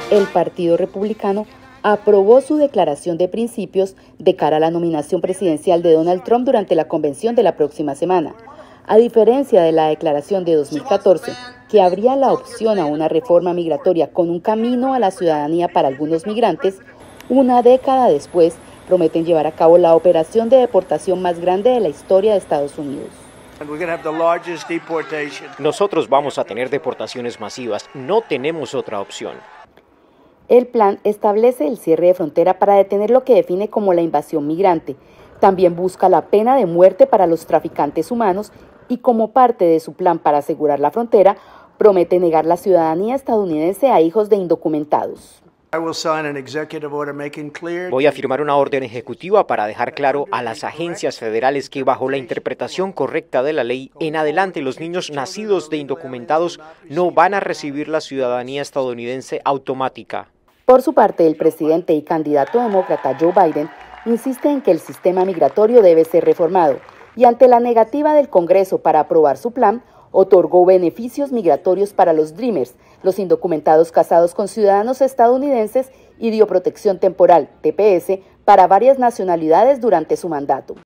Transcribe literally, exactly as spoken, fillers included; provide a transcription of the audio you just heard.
el Partido Republicano aprobó su declaración de principios de cara a la nominación presidencial de Donald Trump durante la convención de la próxima semana. A diferencia de la declaración de dos mil catorce, que abría la opción a una reforma migratoria con un camino a la ciudadanía para algunos migrantes, una década después prometen llevar a cabo la operación de deportación más grande de la historia de Estados Unidos. Nosotros vamos a tener deportaciones masivas, no tenemos otra opción. El plan establece el cierre de frontera para detener lo que define como la invasión migrante. También busca la pena de muerte para los traficantes humanos y, como parte de su plan para asegurar la frontera, promete negar la ciudadanía estadounidense a hijos de indocumentados. Voy a firmar una orden ejecutiva para dejar claro a las agencias federales que bajo la interpretación correcta de la ley, en adelante los niños nacidos de indocumentados no van a recibir la ciudadanía estadounidense automática. Por su parte, el presidente y candidato demócrata Joe Biden insiste en que el sistema migratorio debe ser reformado y, ante la negativa del Congreso para aprobar su plan, otorgó beneficios migratorios para los Dreamers, los indocumentados casados con ciudadanos estadounidenses, y dio protección temporal, T P S, para varias nacionalidades durante su mandato.